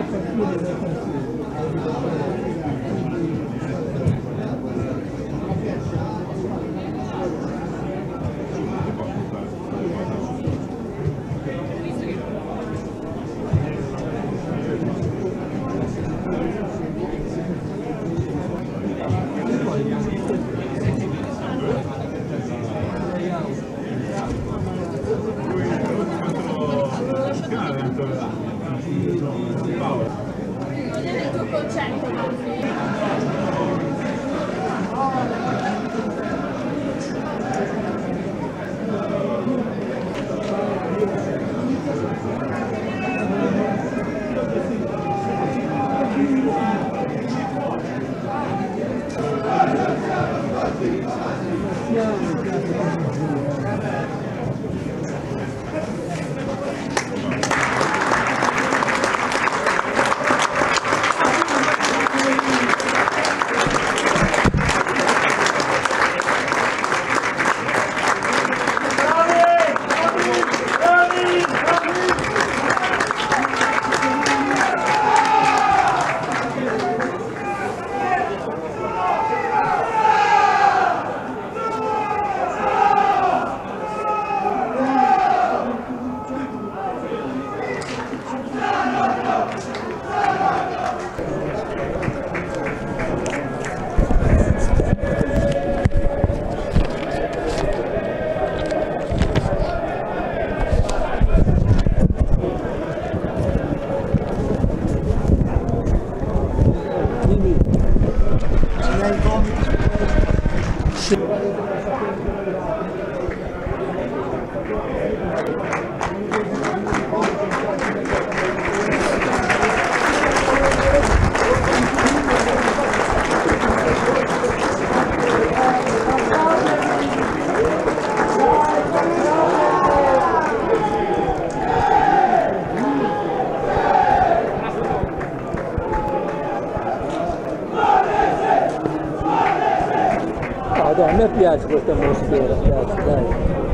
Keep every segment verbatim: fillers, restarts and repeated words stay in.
A me piace questa atmosfera, piace, dai.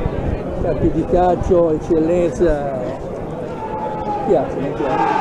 Campi di calcio, eccellenza, mi piace, mi piace.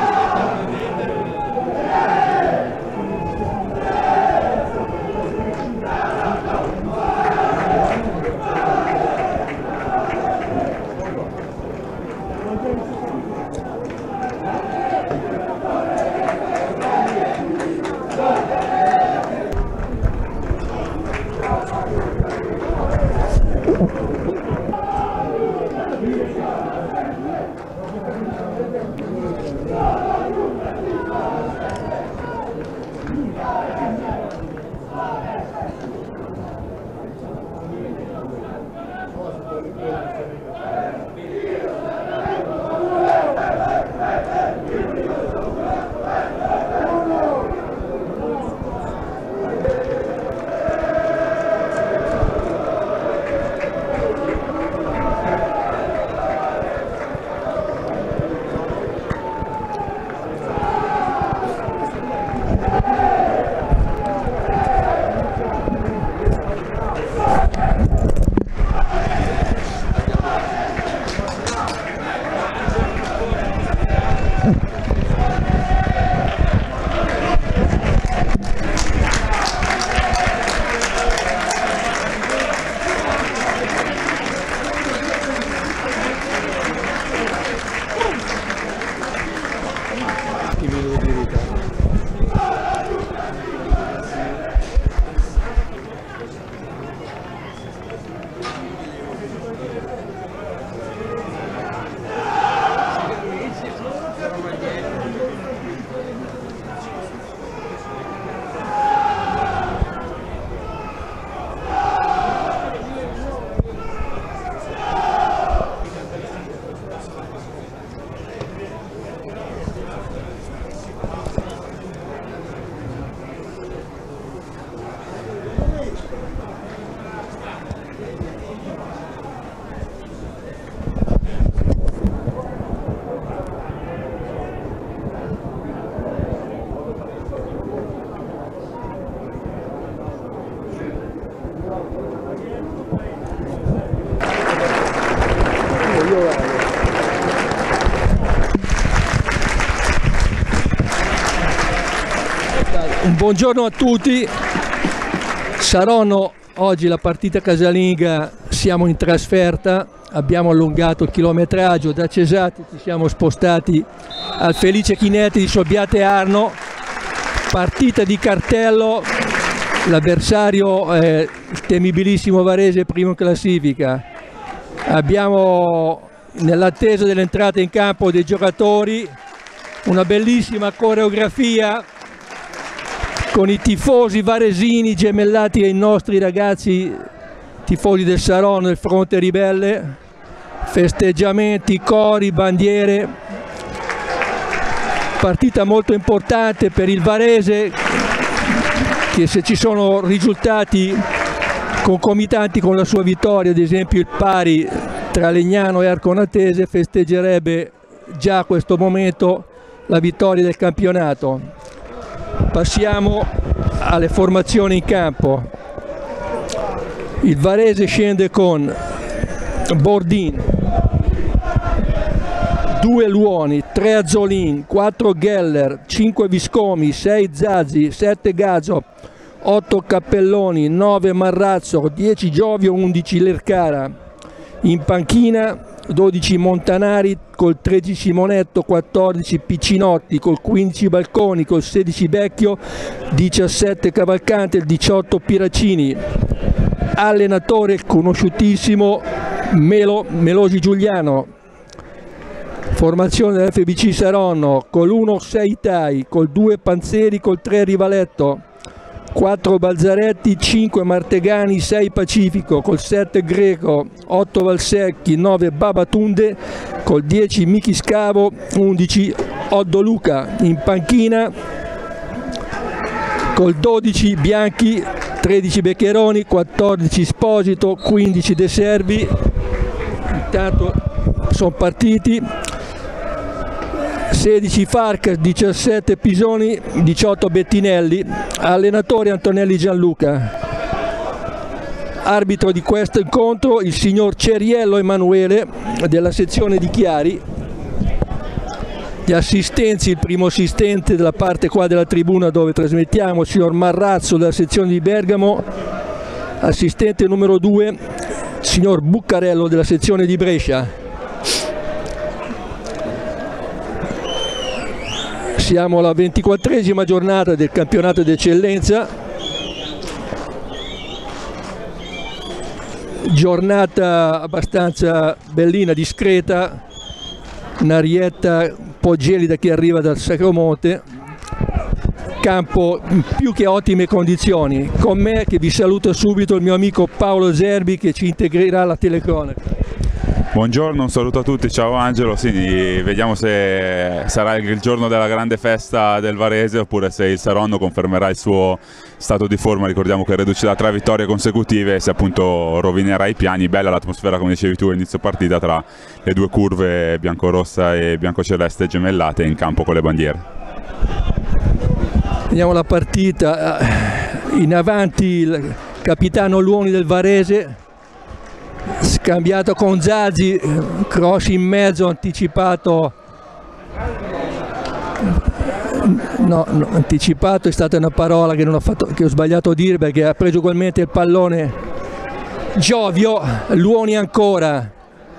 Buongiorno a tutti. Saronno, oggi la partita casalinga, siamo in trasferta, abbiamo allungato il chilometraggio, da Cesati ci siamo spostati al Felice Chinetti di Sobbiate Arno, partita di cartello, l'avversario è il temibilissimo Varese, primo in classifica. Abbiamo, nell'attesa dell'entrata in campo dei giocatori, una bellissima coreografia con i tifosi varesini gemellati ai nostri ragazzi tifosi del Saronno, del Fronte Ribelle, festeggiamenti, cori, bandiere. Partita molto importante per il Varese, che se ci sono risultati concomitanti con la sua vittoria, ad esempio il pari tra Legnano e Arconatese, festeggerebbe già a questo momento la vittoria del campionato. Passiamo alle formazioni in campo. Il Varese scende con Bordin, due Luoni, tre Azzolin, quattro Geller, cinque Viscomi, sei Zazzi, sette Gazzo, otto Cappelloni, nove Marrazzo, dieci Giovio, undici Lercara. In panchina dodici Montanari, col tredici Monetto, quattordici Piccinotti, col quindici Balconi, col sedici Vecchio, diciassette Cavalcante, il diciotto Piracini. Allenatore conosciutissimo Melo, Melosi Giuliano. Formazione dell'F B C Saronno col uno sei Tai, col due Panzeri, col tre Rivaletto, quattro Balzaretti, cinque Martegani, sei Pacifico, col sette Greco, otto Valsecchi, nove Babatunde, col dieci Michi Scavo, undici Oddo Luca. In panchina col dodici Bianchi, tredici Beccheroni, quattordici Sposito, quindici De Servi. Intanto sono partiti. sedici Farcas, diciassette Pisoni, diciotto Bettinelli. Allenatore Antonelli Gianluca. Arbitro di questo incontro il signor Ceriello Emanuele della sezione di Chiari. Gli assistenti, il primo assistente della parte qua della tribuna dove trasmettiamo, il signor Marrazzo della sezione di Bergamo. Assistente numero due, il signor Buccarello della sezione di Brescia. Siamo alla ventiquattresima giornata del campionato d'eccellenza, giornata abbastanza bellina, discreta, un'arietta un po' gelida che arriva dal Sacromonte, campo in più che ottime condizioni. Con me, che vi saluto subito, il mio amico Paolo Zerbi, che ci integrerà alla telecronaca. Buongiorno, un saluto a tutti, ciao Angelo. Sì, vediamo se sarà il giorno della grande festa del Varese oppure se il Saronno confermerà il suo stato di forma. Ricordiamo che reduce da tre vittorie consecutive e se appunto rovinerà i piani. Bella l'atmosfera, come dicevi tu, all'inizio partita, tra le due curve biancorossa e biancoceleste gemellate in campo con le bandiere. Vediamo la partita. In avanti il capitano Luoni del Varese, scambiato con Zazzi, cross in mezzo, anticipato. No, no, anticipato è stata una parola che, non ho fatto, che ho sbagliato a dire, perché ha preso ugualmente il pallone Giovio. Luoni ancora,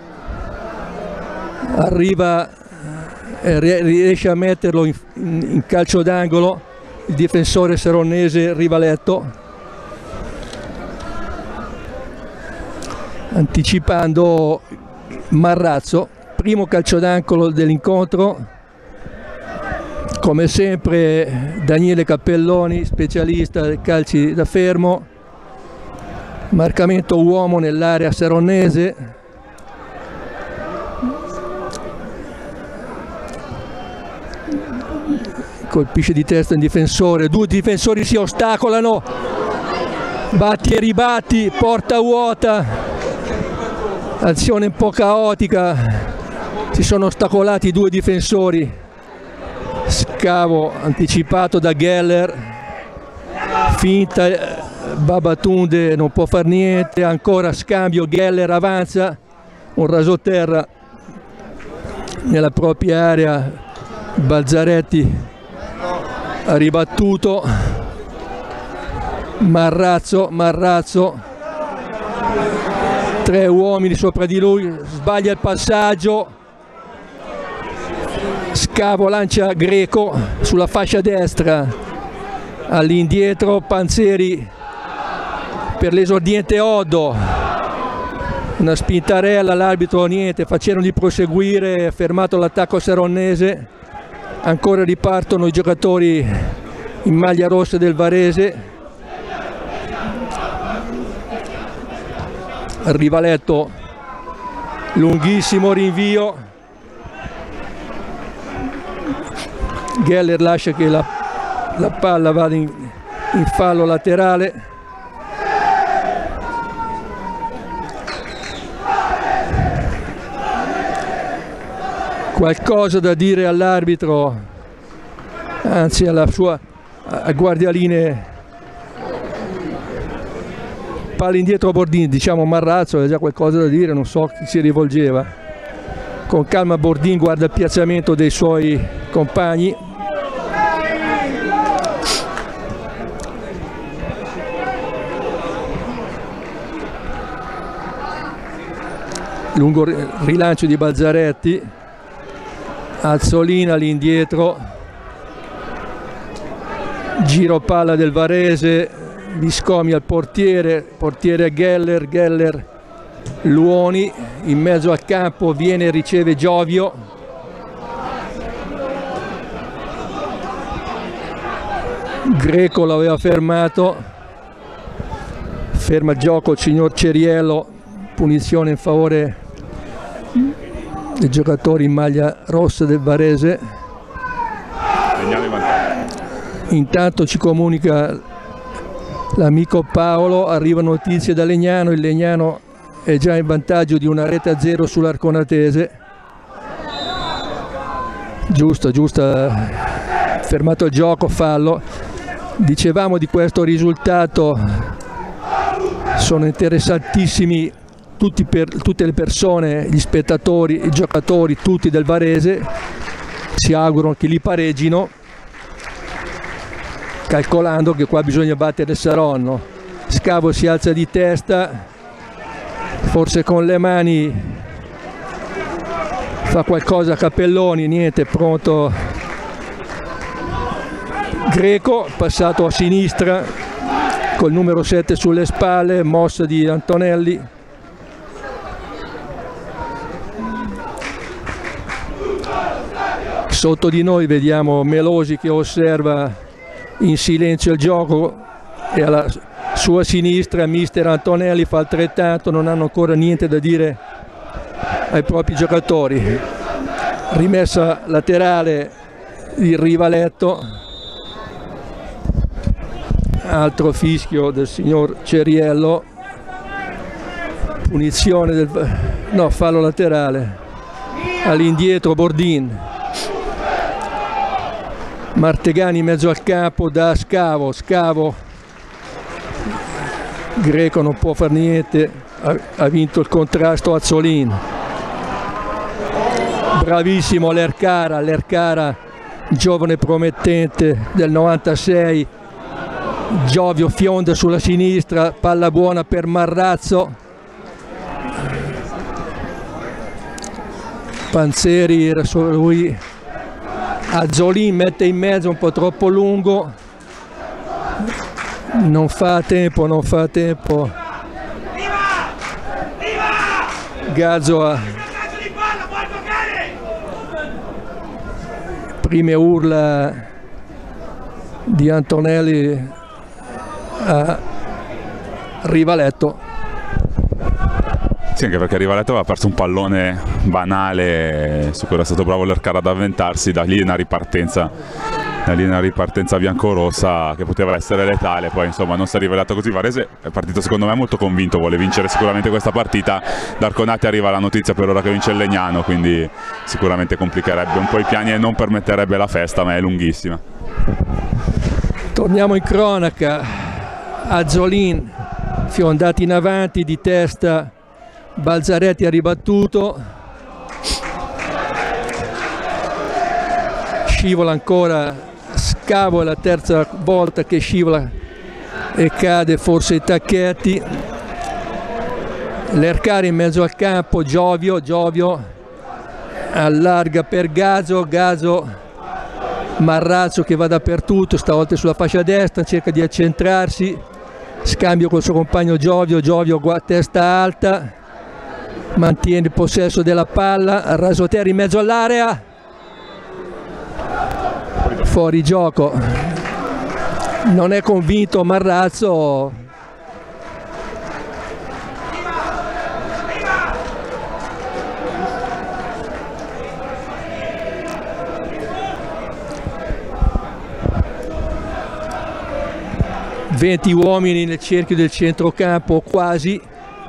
arriva e riesce a metterlo in, in, in calcio d'angolo il difensore saronnese Rivaletto, anticipando Marrazzo. Primo calcio d'angolo dell'incontro, come sempre Daniele Cappelloni, specialista dei calci da fermo. Marcamento uomo nell'area saronnese. Colpisce di testa un difensore, due difensori si ostacolano, batti e ribatti, porta vuota, azione un po' caotica, si sono ostacolati i due difensori. Scavo anticipato da Geller, finta, Babatunde non può far niente, ancora scambio, Geller avanza, un rasoterra nella propria area, Balzaretti ha ribattuto, Marrazzo, Marrazzo, tre uomini sopra di lui, sbaglia il passaggio, Scavo lancia Greco sulla fascia destra, all'indietro Panzeri per l'esordiente Oddo, una spintarella, l'arbitro niente, facendo di proseguire, fermato l'attacco saronnese, ancora ripartono i giocatori in maglia rossa del Varese. Rivaletto, lunghissimo rinvio, Geller lascia che la, la palla vada in, in fallo laterale. Qualcosa da dire all'arbitro, anzi alla sua a guardialine. Palla indietro a Bordin, diciamo Marrazzo aveva già qualcosa da dire, non so chi si rivolgeva. Con calma Bordin guarda il piazzamento dei suoi compagni. Lungo rilancio di Balzaretti, Azzolina all'indietro, giro palla del Varese, Viscomi al portiere, portiere Geller, Geller Luoni, in mezzo al campo viene e riceve Giovio. Greco l'aveva fermato, ferma il gioco il signor Ceriello, punizione in favore dei giocatori in maglia rossa del Varese. Intanto ci comunica l'amico Paolo, arrivano notizie da Legnano, il Legnano è già in vantaggio di una rete a zero sull'Arconatese. Giusto, giusto, fermato il gioco, fallo. Dicevamo di questo risultato, sono interessantissimi tutti per, tutte le persone, gli spettatori, i giocatori, tutti del Varese, si augurano che li pareggino, calcolando che qua bisogna battere il Saronno. Scavo si alza di testa, forse con le mani fa qualcosa a Capelloni, niente, pronto Greco, passato a sinistra col numero sette sulle spalle, mossa di Antonelli. Sotto di noi vediamo Melosi che osserva in silenzio il gioco e alla sua sinistra mister Antonelli fa altrettanto, non hanno ancora niente da dire ai propri giocatori. Rimessa laterale il Rivaletto, altro fischio del signor Ceriello, punizione del no, fallo laterale, all'indietro Bordin. Martegani in mezzo al campo da Scavo, Scavo, Greco non può fare niente, ha, ha vinto il contrasto Azzolin. Bravissimo Lercara, Lercara, giovane promettente del novantasei, Giovio fionda sulla sinistra, palla buona per Marrazzo. Panzeri era solo lui. Azzolin mette in mezzo, un po' troppo lungo, non fa tempo, non fa tempo. Gazzo ha prime urla di Antonelli a Rivaletto. Sì, anche perché Rivaletto aveva perso un pallone banale su cui era stato bravo Lercara ad avventarsi, da lì una ripartenza, da lì una ripartenza biancorossa che poteva essere letale, poi insomma non si è rivelato così. Varese è partito secondo me molto convinto, vuole vincere sicuramente questa partita. Da Arconati arriva la notizia per ora che vince il Legnano, quindi sicuramente complicherebbe un po' i piani e non permetterebbe la festa, ma è lunghissima. Torniamo in cronaca, Azzolin fiondati in avanti di testa, Balzaretti ha ribattuto, scivola ancora Scavo, è la terza volta che scivola e cade forse i tacchetti. Lercara in mezzo al campo, Giovio, Giovio allarga per Gazo, Gazo, Marrazzo che va dappertutto, stavolta sulla fascia destra, cerca di accentrarsi, scambio col suo compagno Giovio, Giovio testa alta, mantiene il possesso della palla, rasoterra in mezzo all'area, fuori gioco, non è convinto Marrazzo. venti uomini nel cerchio del centrocampo, quasi.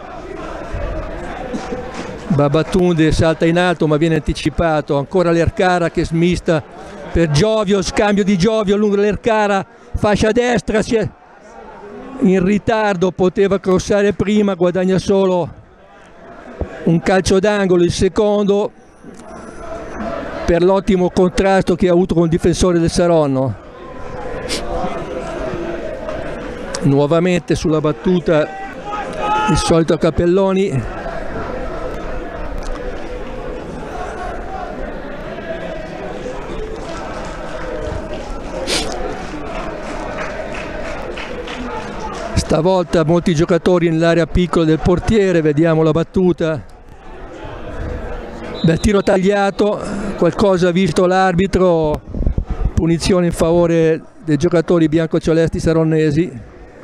Babatunde salta in alto ma viene anticipato, ancora Lercara che smista per Giovio, scambio di Giovio lungo Lercara, fascia destra, si è in ritardo, poteva crossare prima, guadagna solo un calcio d'angolo, il secondo, per l'ottimo contrasto che ha avuto con il difensore del Saronno. Nuovamente sulla battuta il solito Capelloni, stavolta molti giocatori nell'area piccola del portiere, vediamo la battuta, bel tiro tagliato, qualcosa ha visto l'arbitro, punizione in favore dei giocatori biancocelesti saronnesi.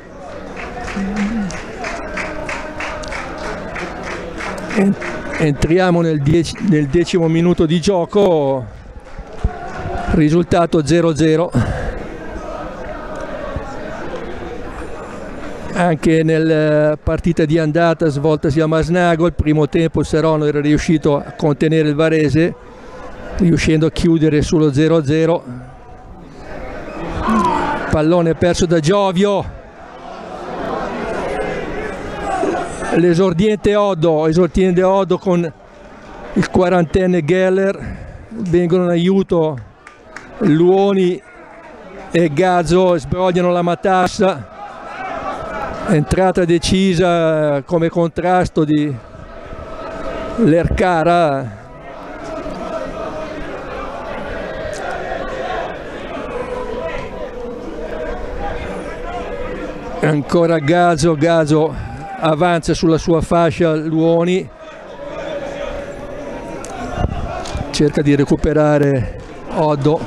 Entriamo nel, dieci, nel decimo minuto di gioco, risultato zero zero. Anche nella partita di andata svoltasi a Masnago, il primo tempo il Saronno era riuscito a contenere il Varese, riuscendo a chiudere sullo zero zero. Pallone perso da Giovio. L'esordiente Oddo, esordiente Oddo con il quarantenne Geller, vengono in aiuto Luoni e Gazzo, sbrogliano la matassa, entrata decisa come contrasto di Lercara. Ancora Gazzo, Gazzo avanza sulla sua fascia, Luoni cerca di recuperare Oddo,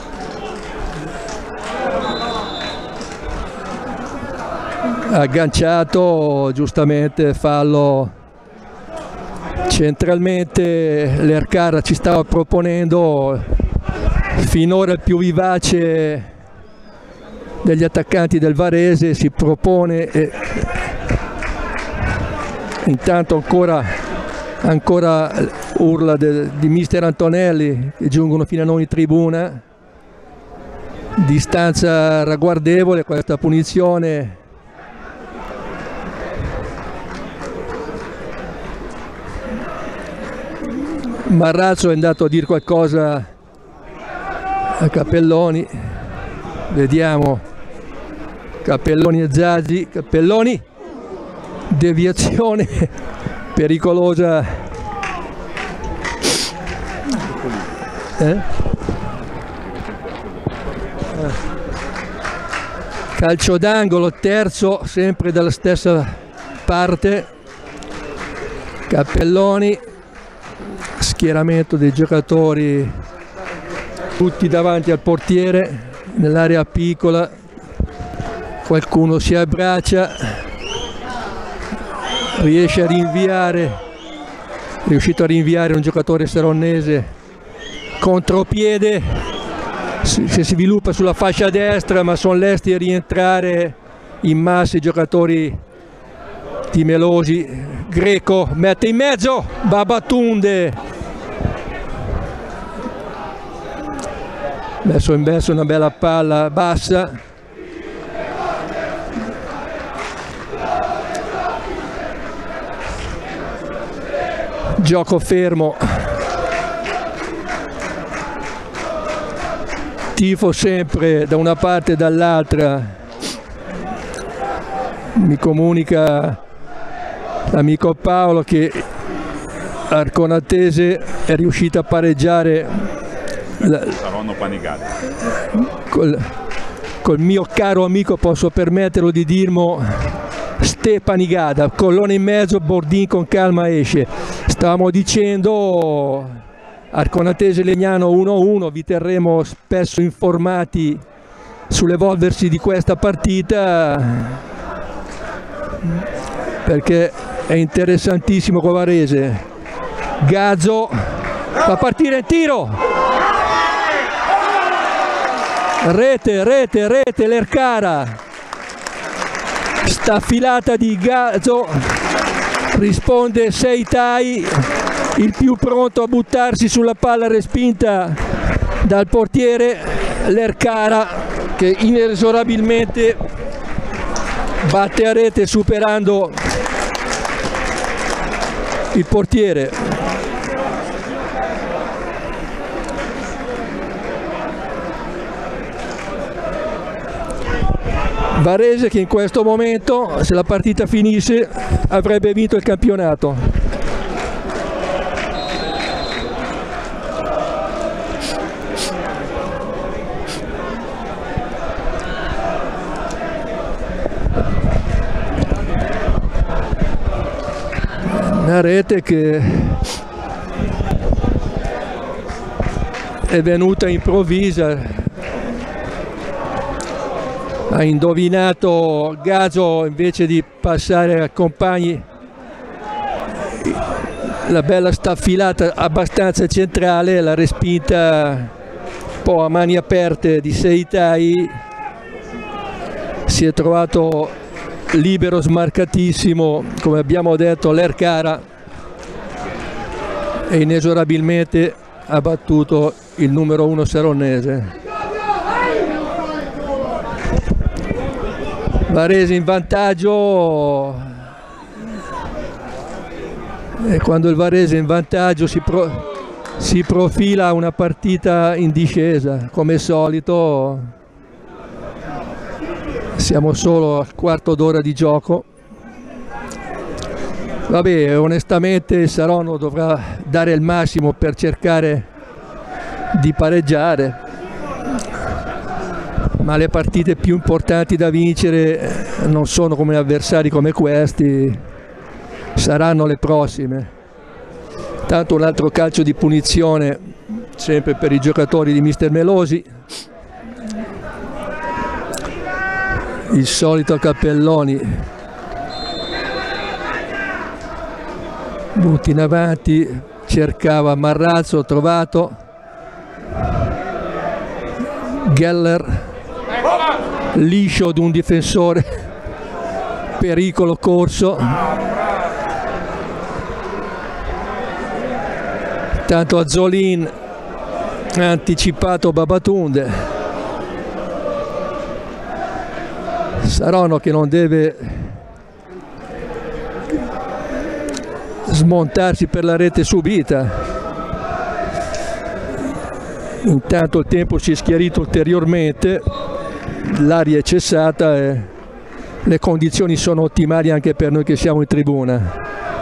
agganciato, giustamente fallo centralmente. Lercara ci stava proponendo, finora il più vivace degli attaccanti del Varese, si propone e intanto ancora, ancora urla de, di mister Antonelli che giungono fino a noi in tribuna. Distanza ragguardevole questa punizione. Marrazzo è andato a dire qualcosa a Capelloni, vediamo Capelloni e Zazzi. Capelloni, deviazione pericolosa, eh? Calcio d'angolo, terzo sempre dalla stessa parte. Capelloni, schieramento dei giocatori tutti davanti al portiere nell'area piccola, qualcuno si abbraccia, riesce a rinviare, è riuscito a rinviare un giocatore saronnese, contropiede, si, si sviluppa sulla fascia destra ma sono lesti a rientrare in massa i giocatori timelosi. Greco mette in mezzo, Babatunde, messo in verso una bella palla bassa, gioco fermo, tifo sempre da una parte e dall'altra mi comunica l'amico Paolo che Arconatese è riuscito a pareggiare la, col, col mio caro amico, posso permetterlo di dirmo, Ste Panigada, collone in mezzo, Bordin con calma esce. Stavamo dicendo Arconatese Legnano uno a uno, vi terremo spesso informati sull'evolversi di questa partita perché è interessantissimo con Varese. Gazzo fa partire il tiro, rete, rete, rete, Lercara, staffilata di Gazzo, risponde Seitai, il più pronto a buttarsi sulla palla respinta dal portiere Lercara, che inesorabilmente batte a rete superando il portiere. Varese che in questo momento, se la partita finisse, avrebbe vinto il campionato. Una rete che è venuta improvvisa. Ha indovinato Gazzo, invece di passare a compagni, la bella staffilata abbastanza centrale, la respinta un po' a mani aperte di Seitai, si è trovato libero, smarcatissimo, come abbiamo detto Lercara, e inesorabilmente ha battuto il numero uno saronnese. Varese in vantaggio, e quando il Varese è in vantaggio si, pro, si profila una partita in discesa, come al solito. Siamo solo al quarto d'ora di gioco. Vabbè, onestamente il Saronno dovrà dare il massimo per cercare di pareggiare, ma le partite più importanti da vincere non sono come avversari come questi, saranno le prossime. Tanto un altro calcio di punizione sempre per i giocatori di mister Melosi, il solito Cappelloni, butti in avanti, cercava Marrazzo, trovato Geller, liscio di un difensore, pericolo corso. Tanto Azzolin ha anticipato Babatunde. Saronno che non deve smontarsi per la rete subita. Intanto il tempo si è schiarito ulteriormente, l'aria è cessata e le condizioni sono ottimali anche per noi che siamo in tribuna.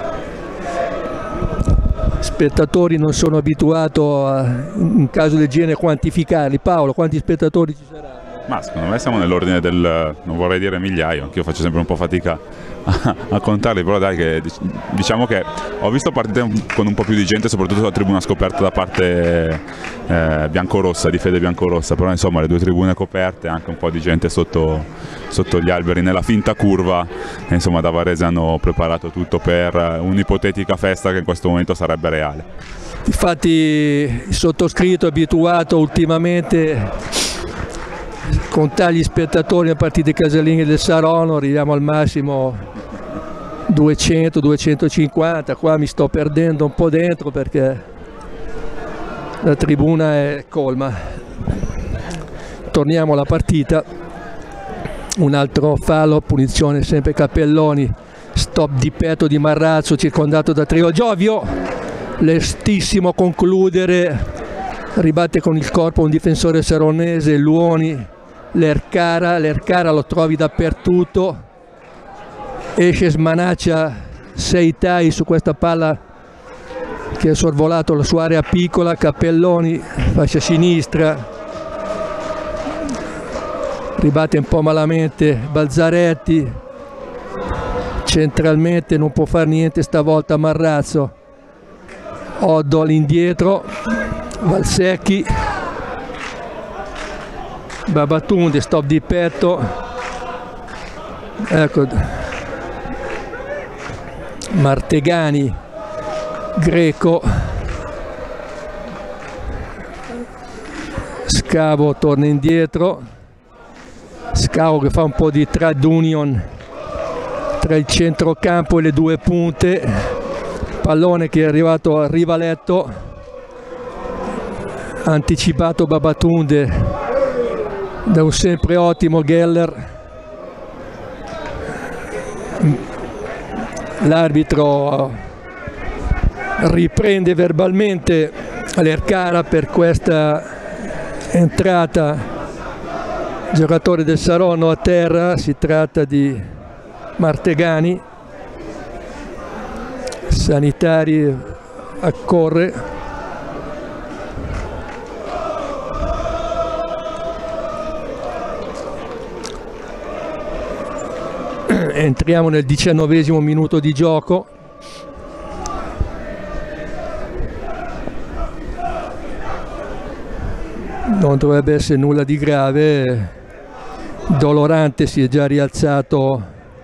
Spettatori non sono abituato a, in caso del genere, quantificarli. Paolo, quanti spettatori ci saranno? Ma secondo me siamo nell'ordine del, non vorrei dire migliaio, anch'io faccio sempre un po' fatica a, a contarli, però dai, che diciamo che ho visto partite con un po' più di gente, soprattutto la tribuna scoperta da parte eh, biancorossa, di fede biancorossa, però insomma le due tribune coperte, anche un po' di gente sotto, sotto gli alberi nella finta curva, e insomma da Varese hanno preparato tutto per un'ipotetica festa che in questo momento sarebbe reale. Infatti il sottoscritto è abituato ultimamente contare gli spettatori nelle partite casalinghe del Saronno, arriviamo al massimo duecento duecentocinquanta, qua mi sto perdendo un po' dentro perché la tribuna è colma. Torniamo alla partita, un altro fallo, punizione sempre Cappelloni, stop di petto di Marrazzo circondato da trio. Giovio, lestissimo concludere, ribatte con il corpo un difensore saronnese, Luoni. Lercara, Lercara lo trovi dappertutto, esce smanaccia Seitai su questa palla che ha sorvolato la sua area piccola. Cappelloni, fascia sinistra, ribatte un po' malamente Balzaretti, centralmente non può fare niente stavolta Marrazzo. Oddo all'indietro, Valsecchi, Babatunde, stop di petto, ecco, Martegani, Greco, Scavo torna indietro, Scavo che fa un po' di trad union tra il centrocampo e le due punte, pallone che è arrivato a Rivaletto, anticipato Babatunde da un sempre ottimo Geller. L'arbitro riprende verbalmente Lercara per questa entrata, giocatore del Saronno a terra, si tratta di Martegani. Sanitari accorre. Entriamo nel diciannovesimo minuto di gioco. Non dovrebbe essere nulla di grave. Dolorante si è già rialzato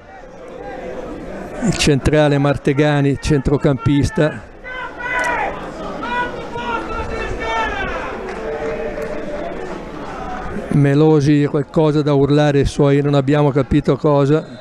il centrale Martegani, centrocampista. Melosi qualcosa da urlare ai suoi, non abbiamo capito cosa.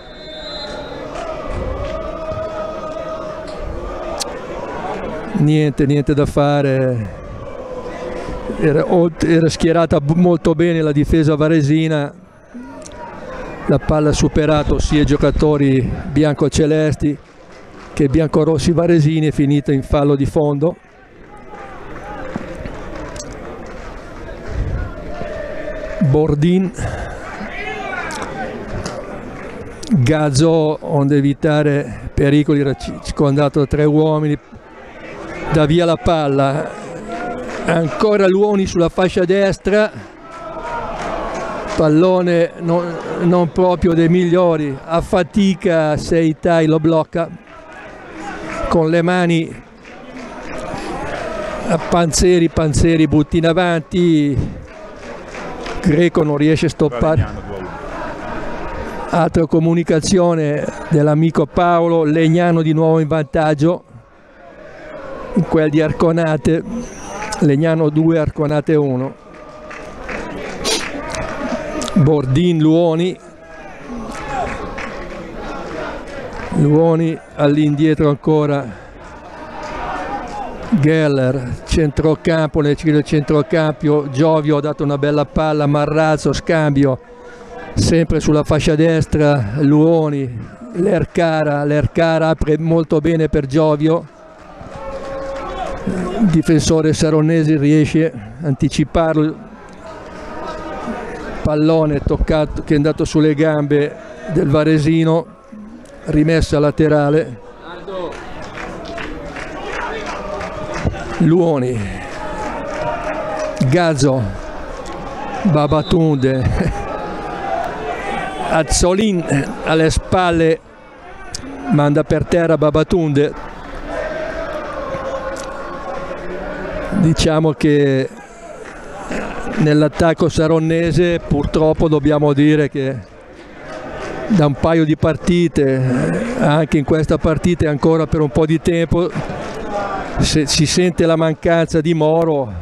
Niente, niente da fare. Era, era schierata molto bene la difesa varesina. La palla ha superato sia i giocatori bianco-celesti che biancorossi varesini, è finita in fallo di fondo. Bordin, Gazzo, onde evitare pericoli, era circondato da tre uomini, dà via la palla, ancora Luoni sulla fascia destra, pallone non, non proprio dei migliori, a fatica Seitai lo blocca con le mani, a Panzeri, Panzeri butta in avanti, Greco non riesce a stoppare. Altra comunicazione dell'amico Paolo, Legnano di nuovo in vantaggio in quel di Arconate, Legnano due, Arconate uno. Bordin, Luoni, Luoni all'indietro ancora, Geller, centrocampo, nel ciclo del centrocampo, Giovio ha dato una bella palla, Marrazzo, scambio, sempre sulla fascia destra, Luoni, Lercara, Lercara apre molto bene per Giovio, il difensore saronnese riesce a anticiparlo, pallone toccato che è andato sulle gambe del varesino, rimessa laterale. Luoni, Gazzo, Babatunde, Azzolin alle spalle, manda per terra Babatunde. Diciamo che nell'attacco saronnese purtroppo dobbiamo dire che da un paio di partite, anche in questa partita e ancora per un po' di tempo, se si sente la mancanza di Moro,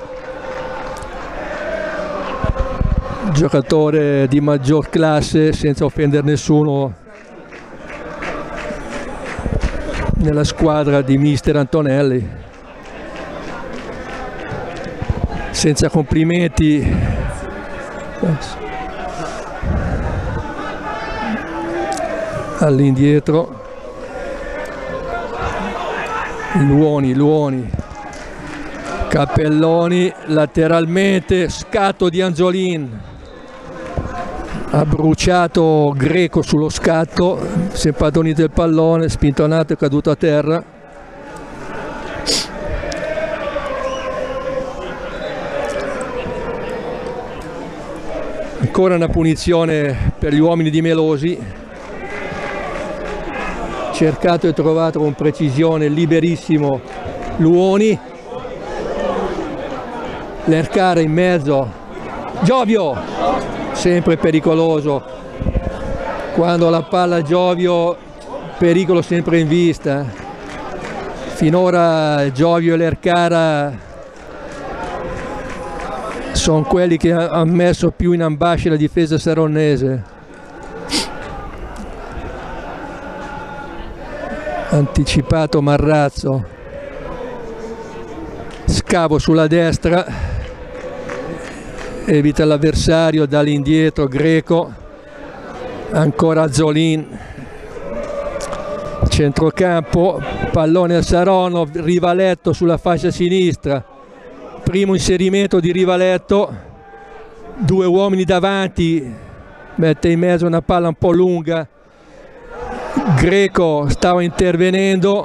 giocatore di maggior classe, senza offendere nessuno, nella squadra di mister Antonelli. Senza complimenti, all'indietro. Luoni, Luoni, Cappelloni lateralmente, scatto di Anzolin, ha bruciato Greco sullo scatto, si è impadronito del pallone, spintonato e caduto a terra. Ancora una punizione per gli uomini di Melosi, cercato e trovato con precisione liberissimo Luoni, Lercara in mezzo, Giovio sempre pericoloso, quando la palla Giovio pericolo sempre in vista. Finora Giovio e Lercara sono quelli che hanno messo più in ambasce la difesa saronnese. Anticipato Marrazzo, scavo sulla destra, evita l'avversario dall'indietro Greco, ancora Zolin, centrocampo, pallone a Saronno, Rivaletto sulla fascia sinistra, primo inserimento di Rivaletto, due uomini davanti, mette in mezzo una palla un po' lunga, Greco stava intervenendo,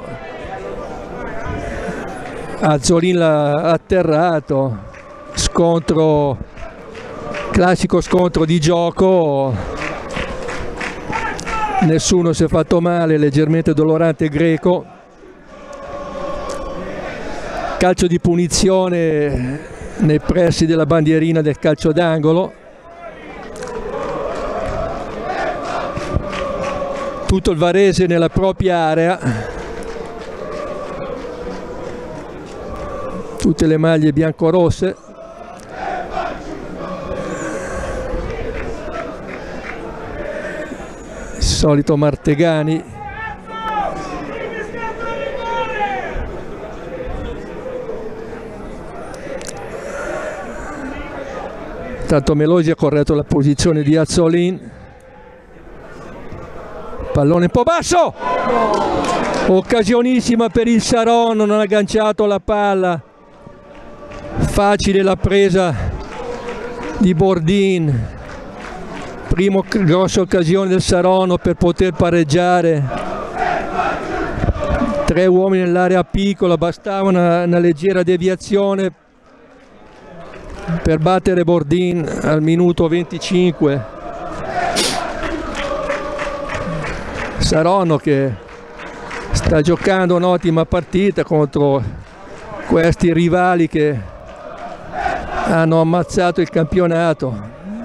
Azzolin l'ha atterrato, scontro, classico scontro di gioco, nessuno si è fatto male, leggermente dolorante Greco. Calcio di punizione nei pressi della bandierina del calcio d'angolo. Tutto il Varese nella propria area. Tutte le maglie biancorosse. Il solito Martegani. Tanto Melosi ha corretto la posizione di Azzolin, pallone un po' basso, occasionissima per il Saronno, non ha agganciato la palla, facile la presa di Bordin, primo grossa occasione del Saronno per poter pareggiare, tre uomini nell'area piccola, bastava una, una leggera deviazione per battere Bordin al minuto venticinque. Saronno che sta giocando un'ottima partita contro questi rivali che hanno ammazzato il campionato.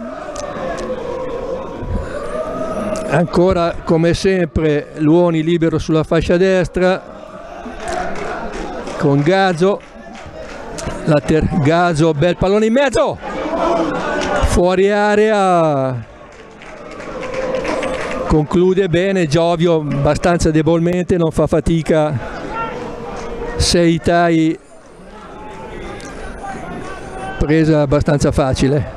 Ancora come sempre Luoni libero sulla fascia destra con Gazzo. La Gazzo, bel pallone in mezzo, fuori area, conclude bene Giovio abbastanza debolmente, non fa fatica, Seitai, presa abbastanza facile.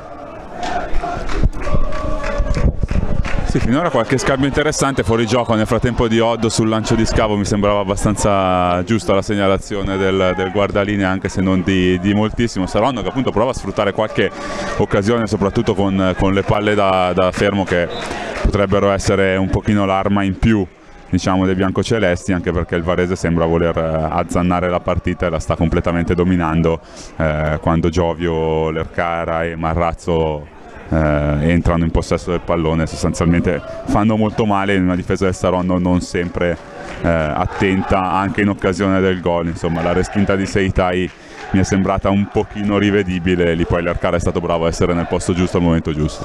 Sì, finora qualche scambio interessante fuori gioco, nel frattempo di Oddo sul lancio di scavo mi sembrava abbastanza giusta la segnalazione del, del guardalinea, anche se non di, di moltissimo. Saronno che appunto prova a sfruttare qualche occasione, soprattutto con, con le palle da, da fermo, che potrebbero essere un pochino l'arma in più, diciamo, dei biancocelesti, anche perché il Varese sembra voler azzannare la partita e la sta completamente dominando, eh, quando Giovio, Lercara e Marrazzo Eh, entrano in possesso del pallone, sostanzialmente fanno molto male in una difesa del Saronno non sempre eh, attenta anche in occasione del gol. Insomma, la respinta di Seitai mi è sembrata un pochino rivedibile, lì poi Lercara è stato bravo a essere nel posto giusto al momento giusto.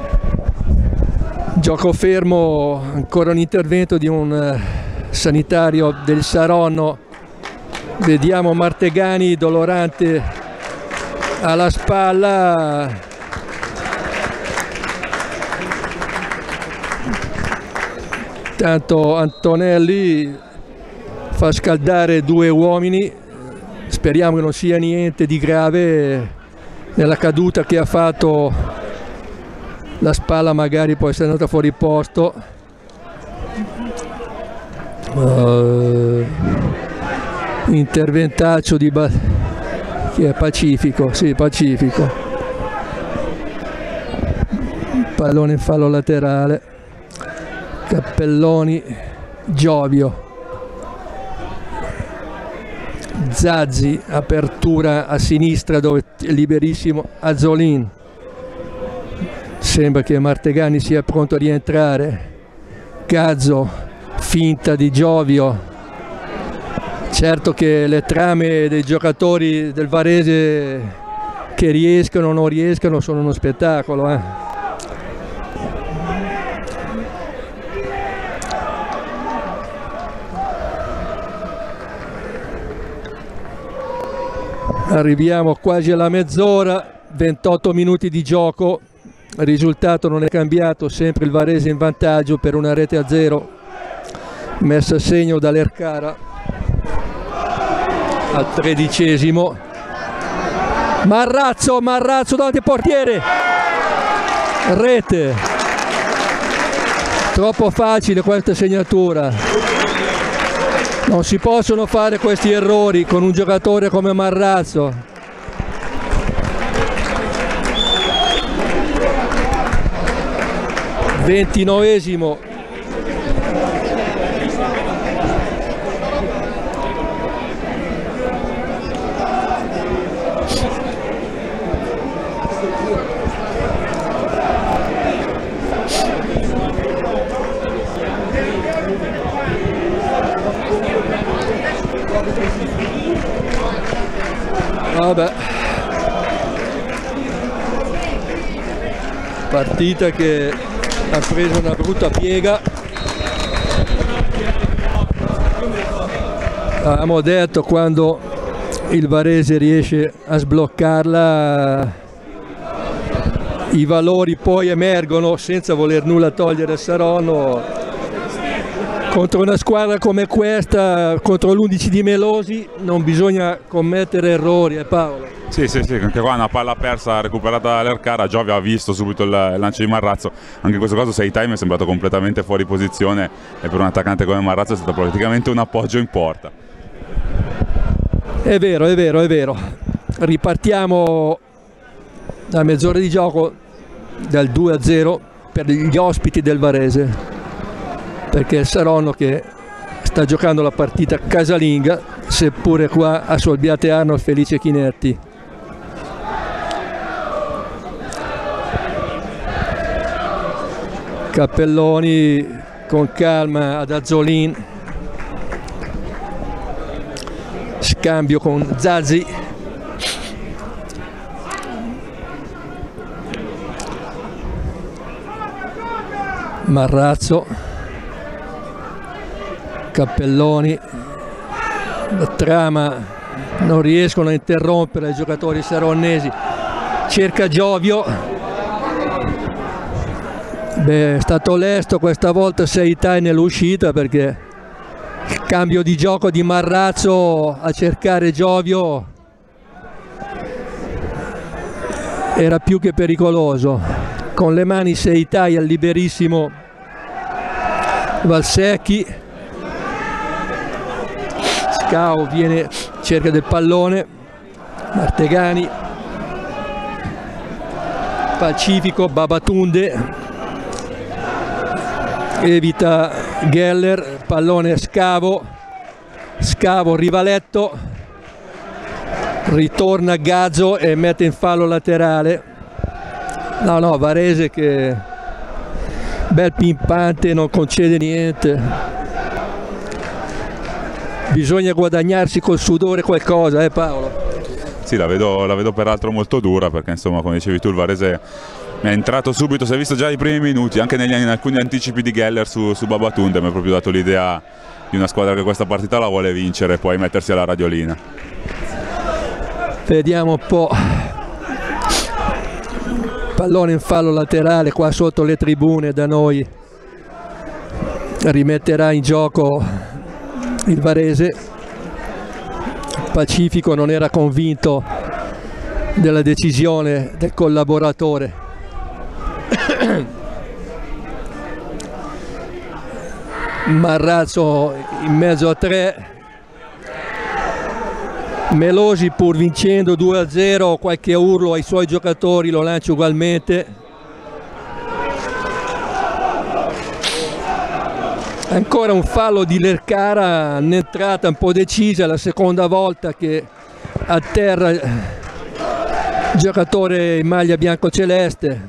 Gioco fermo, ancora un intervento di un uh, sanitario del Saronno, vediamo Martegani dolorante alla spalla. Tanto Antonelli fa scaldare due uomini, speriamo che non sia niente di grave nella caduta che ha fatto, la spalla magari può essere andata fuori posto. Uh, interventaccio di ba che è Pacifico, sì, Pacifico. pallone in fallo laterale, Cappelloni, Giovio, Zazzi, apertura a sinistra dove è liberissimo Azzolin, sembra che Martegani sia pronto a rientrare, Gazzo, finta di Giovio. Certo che le trame dei giocatori del Varese che riescono o non riescono sono uno spettacolo, eh. Arriviamo quasi alla mezz'ora, ventotto minuti di gioco, il risultato non è cambiato, sempre il Varese in vantaggio per una rete a zero, messa a segno dall'Ercara al tredicesimo. Marrazzo, Marrazzo davanti al portiere, rete, troppo facile questa segnatura, non si possono fare questi errori con un giocatore come Marrazzo. ventinovesimo. Vabbè, partita che ha preso una brutta piega. Avevamo detto, quando il Varese riesce a sbloccarla i valori poi emergono, senza voler nulla togliere a Saronno. Contro una squadra come questa, contro l'undici di Melosi, non bisogna commettere errori, eh Paolo? Sì, sì, sì, anche qua una palla persa recuperata dall'Ercara, Giovio ha visto subito il lancio di Marrazzo, anche in questo caso sei time è sembrato completamente fuori posizione e per un attaccante come Marrazzo è stato praticamente un appoggio in porta. È vero, è vero, è vero. Ripartiamo da mezz'ora di gioco dal due a zero per gli ospiti del Varese, perché è il Saronno che sta giocando la partita casalinga, seppure qua a Solbiate Arno Felice Chinetti. Cappelloni con calma ad Azzolin, scambio con Zazzi, Marrazzo, Cappelloni, la trama non riescono a interrompere i giocatori saronnesi, cerca Giovio. Beh, è stato lesto questa volta Seitai nell'uscita, perché il cambio di gioco di Marrazzo a cercare Giovio era più che pericoloso. Con le mani Seitai al liberissimo Valsecchi, Scao viene, cerca del pallone, Martegani, Pacifico, Babatunde, evita Geller, pallone Scavo, Scavo, Rivaletto, ritorna Gazzo e mette in fallo laterale. No, no, Varese che bel pimpante, non concede niente. Bisogna guadagnarsi col sudore qualcosa, eh Paolo? Sì, la vedo, la vedo peraltro molto dura, perché insomma, come dicevi tu, il Varese è entrato subito, si è visto già i primi minuti, anche negli, in alcuni anticipi di Geller su, su Babatunde, mi ha proprio dato l'idea di una squadra che questa partita la vuole vincere e poi mettersi alla radiolina. Vediamo un po'. Pallone in fallo laterale qua sotto le tribune da noi, rimetterà in gioco il Varese. Pacifico non era convinto della decisione del collaboratore. Marrazzo in mezzo a tre, Melosi pur vincendo due a zero, qualche urlo ai suoi giocatori lo lancia ugualmente. Ancora un fallo di Lercara, un'entrata un po' decisa, la seconda volta che atterra il giocatore in maglia bianco-celeste.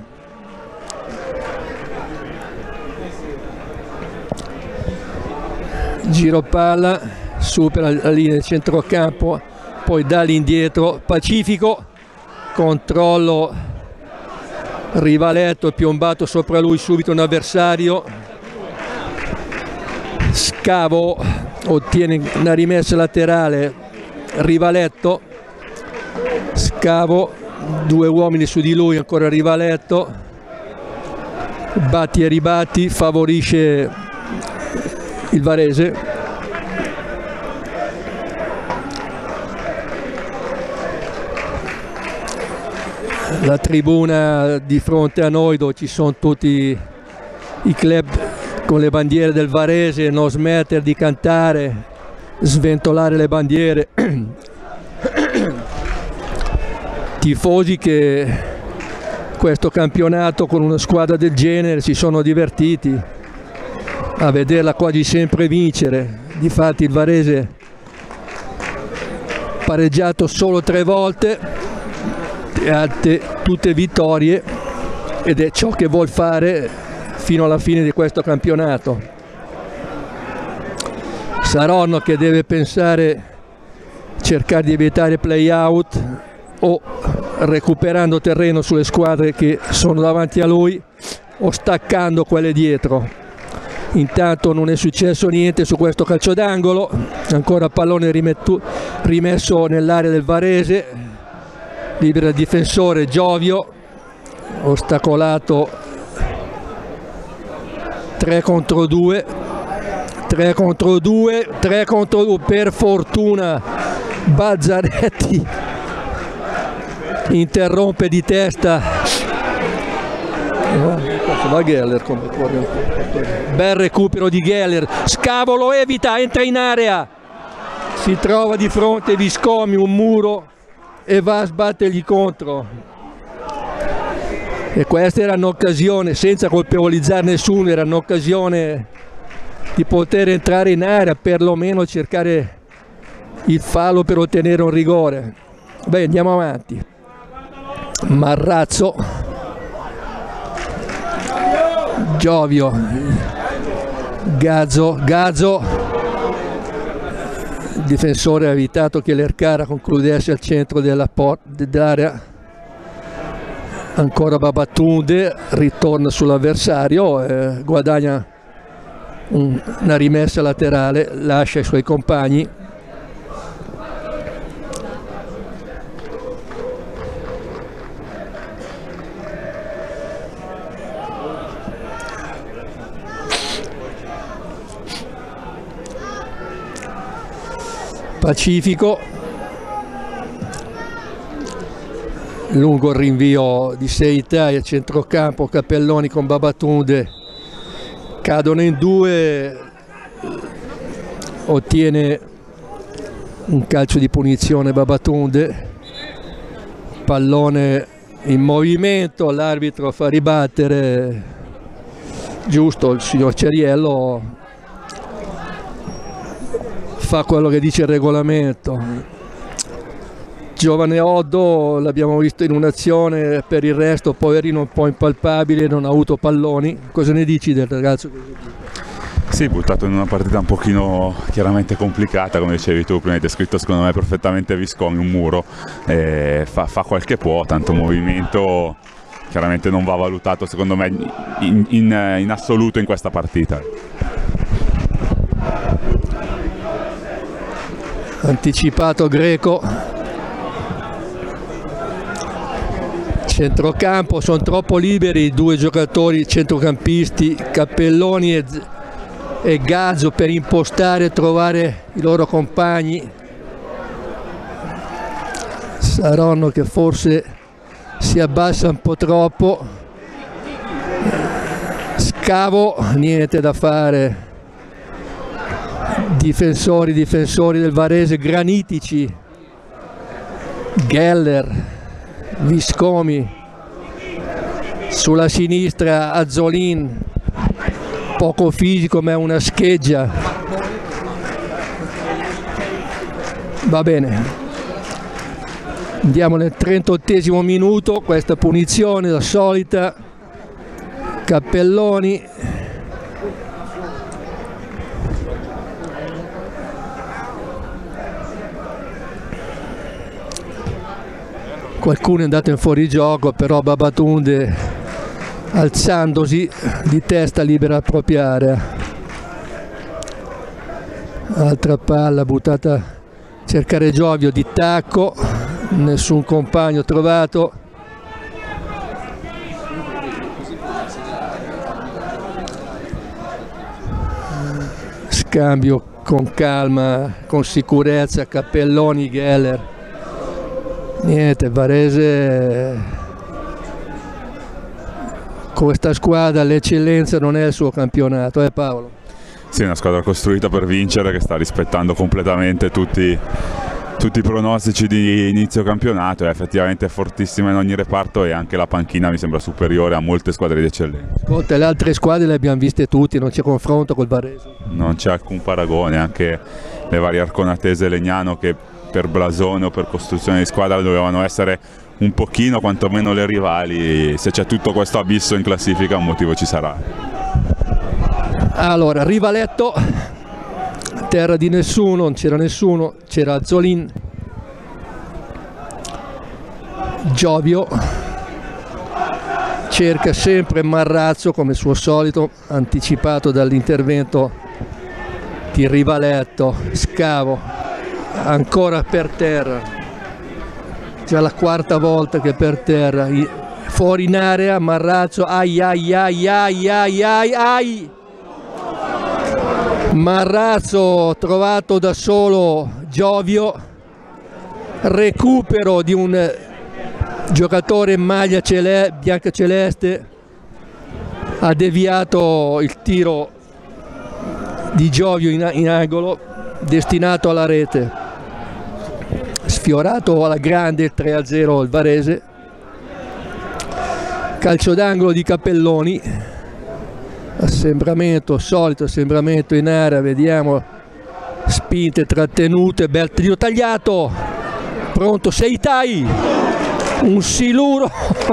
Giro palla, supera la linea del centrocampo, poi da lì indietro, Pacifico, controllo, Rivaletto, piombato sopra lui subito un avversario, Scavo ottiene una rimessa laterale, Rivaletto, Scavo, due uomini su di lui, ancora Rivaletto, batti e ribatti, favorisce il Varese. La tribuna di fronte a noi, dove ci sono tutti i club con le bandiere del Varese, non smettere di cantare, sventolare le bandiere. Tifosi che questo campionato con una squadra del genere si sono divertiti a vederla quasi sempre vincere. Difatti il Varese pareggiato solo tre volte, altre tutte vittorie, ed è ciò che vuol fare fino alla fine di questo campionato. Saronno che deve pensare, cercare di evitare play out o recuperando terreno sulle squadre che sono davanti a lui o staccando quelle dietro. Intanto non è successo niente su questo calcio d'angolo, ancora pallone rimesso nell'area del Varese, libera il difensore Giovio, ostacolato tre contro due, tre contro due, tre contro due, per fortuna Bazzaretti interrompe di testa, va Geller, bel recupero di Geller, Scavo lo evita, entra in area, si trova di fronte Viscomi, un muro, e va a sbattergli contro. E questa era un'occasione, senza colpevolizzare nessuno, era un'occasione di poter entrare in area, perlomeno cercare il fallo per ottenere un rigore. Beh, andiamo avanti. Marrazzo, Giovio, Gazzo, Gazzo, il difensore ha evitato che Lercara concludesse al centro dell'area. Ancora Babatunde, ritorna sull'avversario, eh, guadagna un, una rimessa laterale, lascia i suoi compagni. Pacifico, lungo il rinvio di Seita e centrocampo, Cappelloni con Babatunde, cadono in due, ottiene un calcio di punizione Babatunde, pallone in movimento, l'arbitro fa ribattere, giusto, il signor Ceriello fa quello che dice il regolamento. Giovane Oddo l'abbiamo visto in un'azione, per il resto poverino un po' impalpabile, non ha avuto palloni. Cosa ne dici del ragazzo? Sì, buttato in una partita un pochino chiaramente complicata, come dicevi tu, prima hai descritto secondo me perfettamente Viscomi, un muro, eh, fa, fa quel che può, tanto movimento chiaramente non va valutato secondo me in, in, in assoluto in questa partita. Anticipato Greco, centrocampo, sono troppo liberi i due giocatori centrocampisti, Cappelloni e, e Gazzo, per impostare e trovare i loro compagni. Saronno che forse si abbassa un po' troppo, Scavo, niente da fare. Difensori, difensori del Varese granitici, Geller, Viscomi, sulla sinistra Azzolin, poco fisico ma è una scheggia. Va bene, andiamo nel trentottesimo minuto, questa punizione la solita, Cappelloni, qualcuno è andato in fuorigioco, però Babatunde, alzandosi di testa, libera la propria area. Altra palla buttata a cercare Giovio, di tacco, nessun compagno trovato. Scambio con calma, con sicurezza, Cappelloni, Geller. Niente, Varese, con questa squadra l'eccellenza non è il suo campionato, eh Paolo? Sì, è una squadra costruita per vincere, che sta rispettando completamente tutti, tutti i pronostici di inizio campionato, è effettivamente fortissima in ogni reparto e anche la panchina mi sembra superiore a molte squadre di eccellenza. Ascolta, le altre squadre le abbiamo viste tutti, non c'è confronto col Varese. Non c'è alcun paragone, anche le varie Arconatese e Legnano che per blasone o per costruzione di squadra dovevano essere un pochino quantomeno le rivali. Se c'è tutto questo abisso in classifica un motivo ci sarà. Allora, Rivaletto, terra di nessuno, non c'era nessuno, c'era Zolin, Giovio, cerca sempre Marrazzo come suo solito, anticipato dall'intervento di Rivaletto, scavo, ancora per terra, già la quarta volta che è per terra, fuori in area, Marrazzo, ai ai ai ai ai ai ai, Marrazzo trovato da solo Giovio, recupero di un giocatore in maglia cele bianca celeste, ha deviato il tiro di Giovio in, in angolo, destinato alla rete, sfiorato alla grande, tre a zero il Varese. Calcio d'angolo di Cappelloni, assembramento, solito assembramento in area, vediamo, spinte, trattenute, bel tiro tagliato, pronto Seitai, un siluro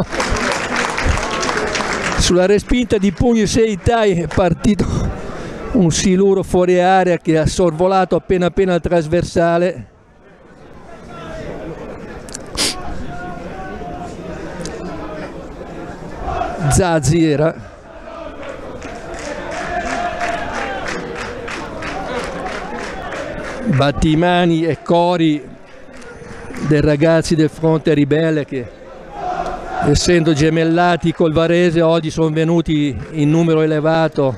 sulla respinta di pugni Seitai, è partito un siluro fuori area che ha sorvolato appena appena il trasversale. Zazzi era. Battimani e cori dei ragazzi del fronte ribelle che, essendo gemellati col Varese, oggi sono venuti in numero elevato.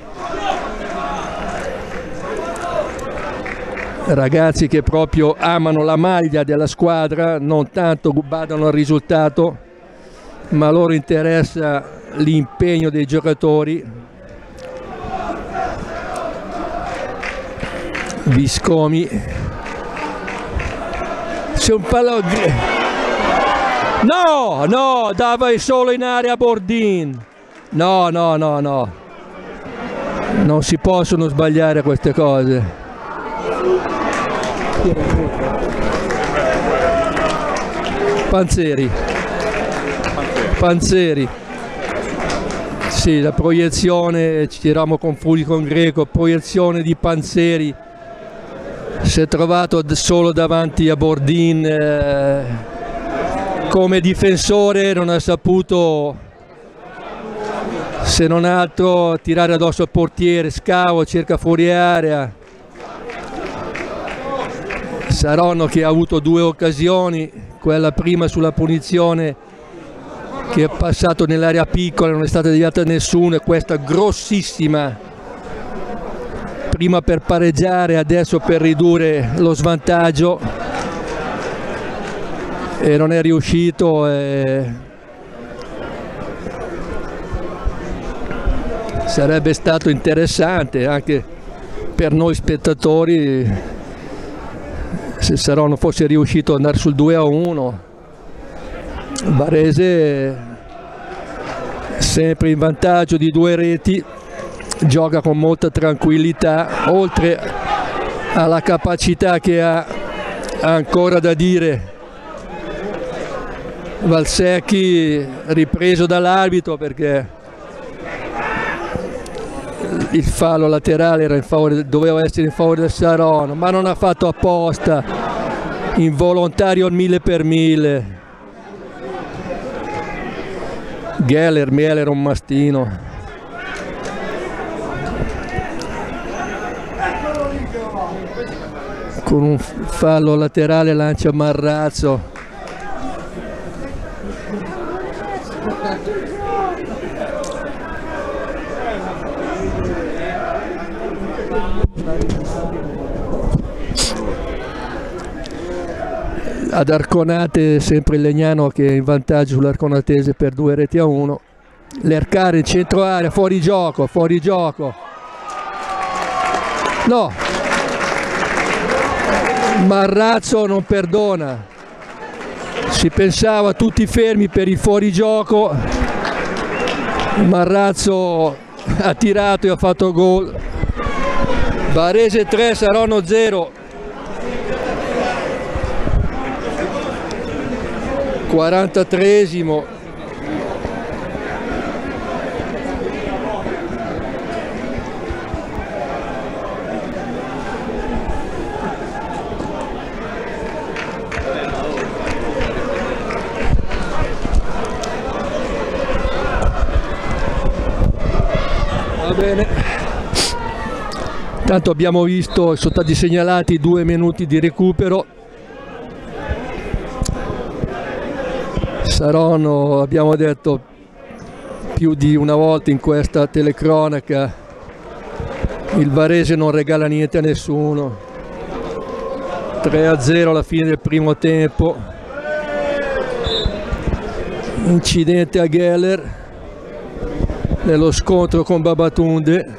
Ragazzi che proprio amano la maglia della squadra, non tanto badano al risultato, ma a loro interessa l'impegno dei giocatori. Viscomi, c'è un pallone, no, no, dava solo in area Bordin, no, no, no, no, non si possono sbagliare queste cose. Panzeri, Panzeri, sì, la proiezione, ci eravamo confusi con Greco, proiezione di Panzeri. Si è trovato solo davanti a Bordin, eh, come difensore non ha saputo, se non altro, tirare addosso al portiere. Scavo cerca fuori area, Saronno che ha avuto due occasioni, quella prima sulla punizione che è passato nell'area piccola, non è stata deviata da nessuno, e questa grossissima prima per pareggiare, adesso per ridurre lo svantaggio, e non è riuscito. E sarebbe stato interessante anche per noi spettatori se Saronno fosse riuscito ad andare sul due a uno. Varese sempre in vantaggio di due reti, gioca con molta tranquillità, oltre alla capacità che ha ancora da dire Valsecchi, ripreso dall'arbitro perché il fallo laterale era in favore, doveva essere in favore del Saronno, ma non ha fatto apposta, involontario al mille per mille. Geller, Mieler un mastino. Con un fallo laterale lancia Marrazzo. Ad Arconate sempre il Legnano che è in vantaggio sull'Arconatese per due reti a uno. Lercare in centro area, fuori gioco, fuori gioco. No, Marrazzo non perdona. Si pensava tutti fermi per il fuorigioco. Marrazzo ha tirato e ha fatto gol. Varese tre, Saronno zero. quarantatreesimo. Va bene. Tanto abbiamo visto, sono stati segnalati due minuti di recupero. Saronno, abbiamo detto più di una volta in questa telecronaca, il Varese non regala niente a nessuno. tre a zero alla fine del primo tempo. Incidente a Geller nello scontro con Babatunde.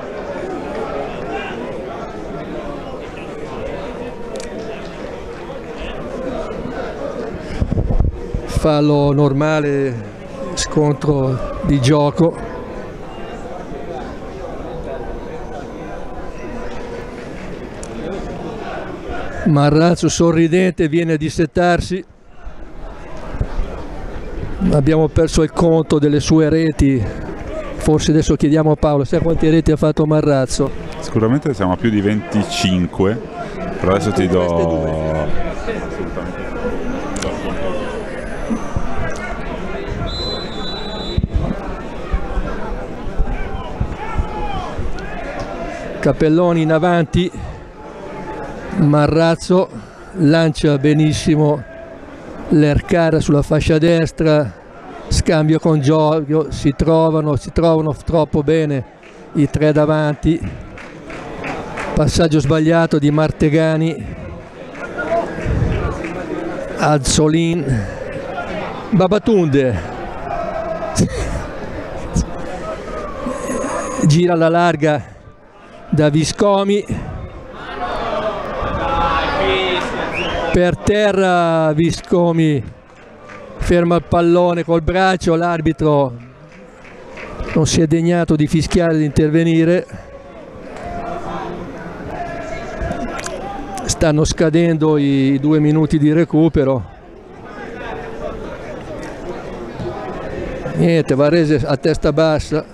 Fallo normale, scontro di gioco. Marrazzo sorridente viene a dissettarsi. Abbiamo perso il conto delle sue reti, forse adesso chiediamo a Paolo, sai quante reti ha fatto Marrazzo? Sicuramente siamo a più di venticinque, però adesso ti do... Capelloni in avanti, Marrazzo lancia benissimo Lercara sulla fascia destra, scambio con Giorgio, si trovano, si trovano troppo bene i tre davanti, passaggio sbagliato di Martegani, Azzolin, Babatunde, gira alla larga da Viscomi, per terra Viscomi ferma il pallone col braccio, l'arbitro non si è degnato di fischiare, di intervenire. Stanno scadendo i due minuti di recupero. Niente, Varese a testa bassa.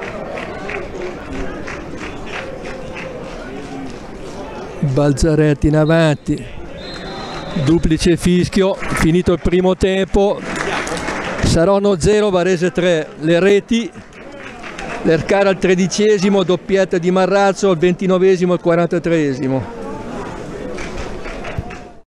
Balzaretti in avanti, duplice fischio, finito il primo tempo. Saronno zero, Varese tre. Le reti: Lercara al tredicesimo, doppietta di Marrazzo, al ventinovesimo e al quarantatreesimo.